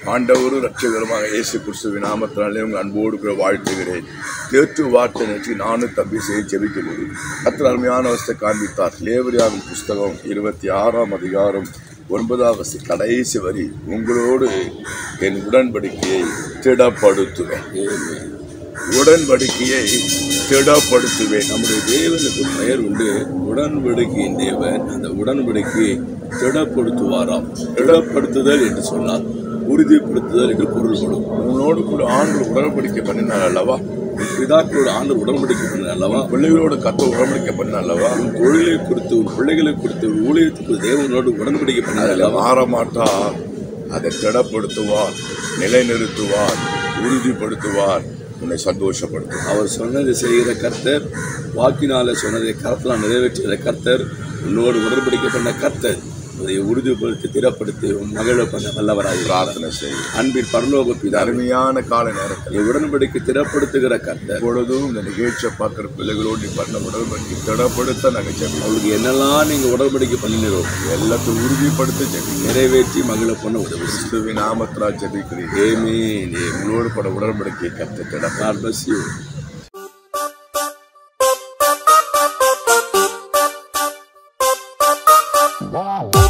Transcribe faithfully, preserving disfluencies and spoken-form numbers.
ஆண்டவரும் ரட்சகருமாக இயேசு கிறிஸ்துவின் நாமத்தினாலே உங்கள் அன்போடு கூட வாழ்த்துகிறேன். தேற்று வார்த்தை நினைச்சு நானும் தம்பி செய்ய ஜெபிக்கும் போது கர்த்தர் அருமையான அவஸ்தை காண்பித்தார். லேவியராவின் புஸ்தகம் இருபத்தி ஆறாம் அதிகாரம் ஒன்பதாம் வசதி கடைசி வரி, உங்களோடு என் உடன்படிக்கையை திடப்படுத்துவேன். உடன்படிக்கையை திடப்படுத்துவேன். நம்முடைய தேவனுக்கு பெயர் உண்டு, உடன்படிக்கையின் தேவன். அந்த உடன்படிக்கையை திடப்படுத்துவாராம். திடப்படுத்துதல் என்று சொன்னால் உறுதிப்படுத்துதல் என்று பொருள்படும். உன்னோடு கூட ஆண்டு உடன்படிக்கை பண்ணினார் அல்லவா, பிதாக்களோட ஆண்டு உடன்படிக்கை பண்ணினார் அல்லவா, பிள்ளைகளோட கத்த உடன்படிக்கை பண்ணினார் அல்லவா, உன் தொழிலை குறித்து உன் பிள்ளைகளை குறித்து ஊழியத்துக்கு தேவனோடு உடன்படிக்கை பண்ணினார் அல்லவா. மாறமாட்டார், அதை திடப்படுத்துவார், நிலைநிறுத்துவார், உறுதிப்படுத்துவார், உன்னை சந்தோஷப்படுத்தும். அவர் சொன்னதை செய்கிற கர்த்தர், வாக்கினால சொன்னதை கர்த்தரால் நிறைவேற்றுகிற கர்த்தர், உன்னோடு உடன்படிக்கை பண்ண கர்த்தர், அதை உறுதிப்படுத்தி திடப்படுத்தி மகிழ பண்ண வல்லவராய் பிரார்த்தனை செய்யும். அன்பின் பரலோக பிதா, அருமையான கால நேரத்தில் உடன்படிக்கை திடப்படுத்துகிற கர்த்தர், பொழுதும் இந்த நிகழ்ச்சியை பார்க்கிற பிள்ளைகளோடு நீ பண்ண உடன்படிக்கை திடப்படுத்த நாங்கள் ஜெபி. அவங்களுக்கு என்னெல்லாம் நீங்கள் உடன்படிக்கை பண்ணினோம் எல்லாத்தையும் உறுதிப்படுத்த ஜெபி, நிறைவேற்றி மகிழ பண்ண உதவி. கிறிஸ்துவின் நாமத்தினால் ஜெபிக்கிறேன். ஆமென். உங்களோடு பட உடன்படிக்கை கர்த்தர் திட. God bless you. Wow.